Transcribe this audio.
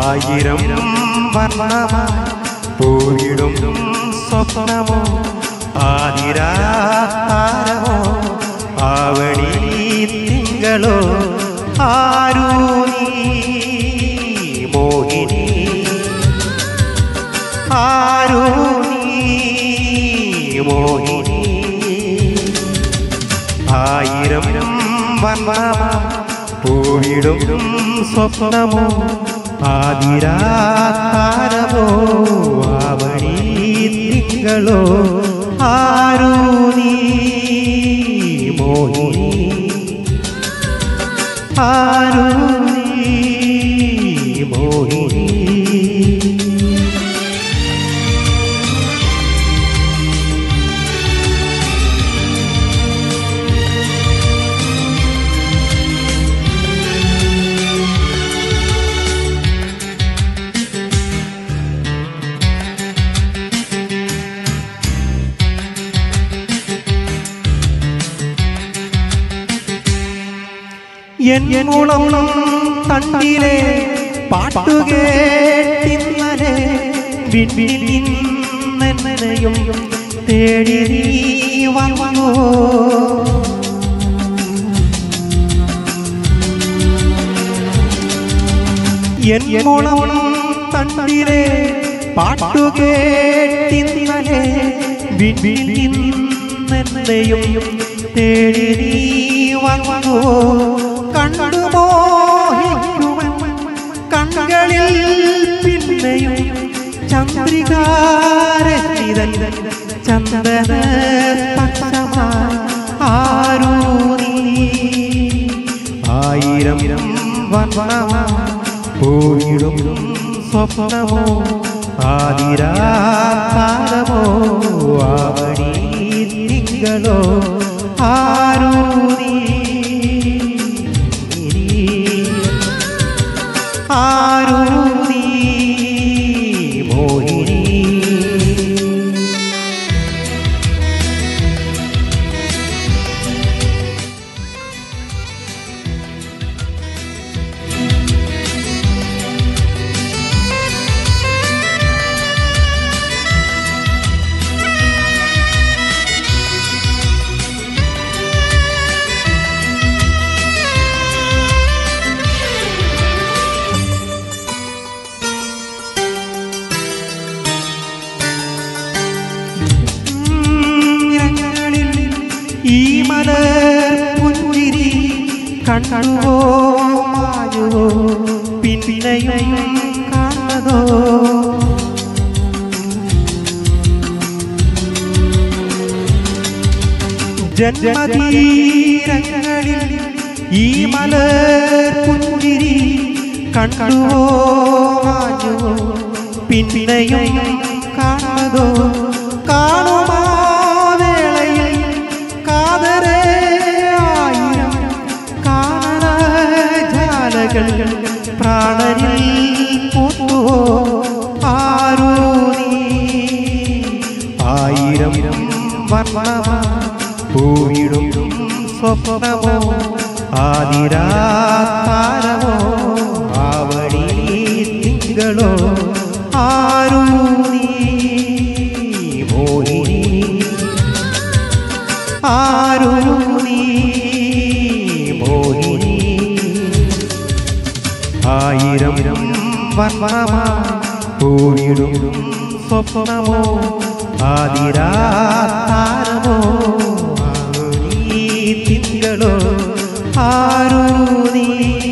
ആയിരം വർണ്ണമായി പൂവിടും സ്വപ്നമോ ആതിരാതാരമോ ആവണി തിങ്കളോ ആരൂ നീ മോഹിനി ആരൂ നീ മോഹിനി ആയിരം വർണ്ണമായി പൂവിടും സ്വപ്നമോ ആതിരാതാരമോ ആവണി തിങ്കളോ ആരൂ നീ മോഹിനി ആരൂ നീ മോഹിനി എന്നുളം തണ്ടിലെ പാട്ടുകേട്ടിന്നലെ വിണ്ണിനെയും തേടി നീ വന്നു എന്നുളം തണ്ടിലെ പാട്ടുകേട്ടിന്നലെ വിണ്ണിനെയും തേടി നീ വന്നു കണ്ടു മോഹിക്കുമൻ കണ്ണുകളിൽ പിന്നെയും ചന്ദ്രികാരത്തിതൻ ചന്ദന സ്പർശമായി ആരൂ നീ ആയിരം വർണ്ണമായി പൂവിടും സ്വപ്നമോ ആതിരാതാരമോ ആവണി തിങ്കളോ ആരൂ നീ ആരൂ നീ മോഹിനി ഈ മലർ പുഞ്ചിരി കണ്ണുവോ മായുവോ പിന്നെയും കാണതോ ജന്മതീരങ്ങളിൽ ഈ മലർ പുഞ്ചിരി കണ്ണുവോ മായുവോ പിന്നെയും കാണതോ കാണുമാ പ്രാണനിൽ പൂത്തുവോ ആരൂ നീ ആയിരം വർണ്ണമായി പൂവിടും സ്വപ്നമോ ആതിരാതാരമോ ആവണി തിങ്കളോ ആരൂ നീ മോഹിനി ആരൂ നീ മോഹിനി ആയിരം വർണ്ണമായി പൂവിടും സ്വപ്നമോ ആതിരാതാരമോ ആവണി തിങ്കളോ ആരൂ നീ